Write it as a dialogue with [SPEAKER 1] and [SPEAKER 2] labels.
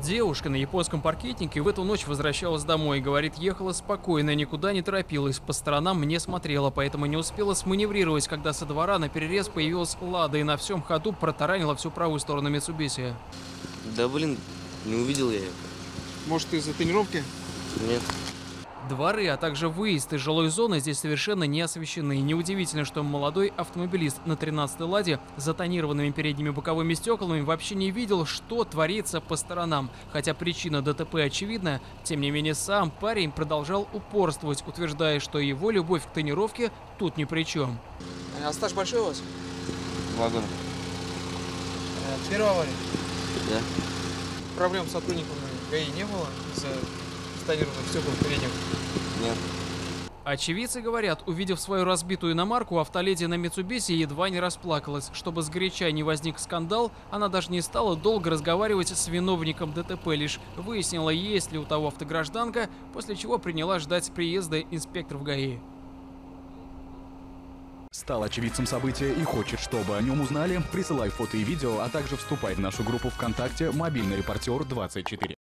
[SPEAKER 1] Девушка на японском паркетнике в эту ночь возвращалась домой. Говорит, ехала спокойно, никуда не торопилась, по сторонам не смотрела, поэтому не успела сманеврировать, когда со двора на перерез появилась Лада и на всем ходу протаранила всю правую сторону Митсубиси.
[SPEAKER 2] Да блин, не увидел я ее.
[SPEAKER 3] Может, из-за тренировки?
[SPEAKER 2] Нет.
[SPEAKER 1] Дворы, а также выезд из жилой зоны здесь совершенно не освещены. Неудивительно, что молодой автомобилист на 13-й «Ладе» с затонированными передними боковыми стеклами вообще не видел, что творится по сторонам. Хотя причина ДТП очевидна, тем не менее сам парень продолжал упорствовать, утверждая, что его любовь к тонировке тут ни при чем.
[SPEAKER 3] А стаж большой у вас?
[SPEAKER 2] 2 года.
[SPEAKER 3] Первая авария?
[SPEAKER 2] Да.
[SPEAKER 3] Проблем с сотрудниками ГАИ не было из-за тонированных стекол передних?
[SPEAKER 2] Нет.
[SPEAKER 1] Очевидцы говорят, увидев свою разбитую иномарку, автоледи на Митсубиси едва не расплакалась. Чтобы сгоряча не возник скандал, она даже не стала долго разговаривать с виновником ДТП, лишь выяснила, есть ли у того автогражданка, после чего приняла ждать приезда инспекторов ГАИ.
[SPEAKER 4] Стал очевидцем события и хочет, чтобы о нем узнали? Присылай фото и видео, а также вступай в нашу группу ВКонтакте «Мобильный репортер 24».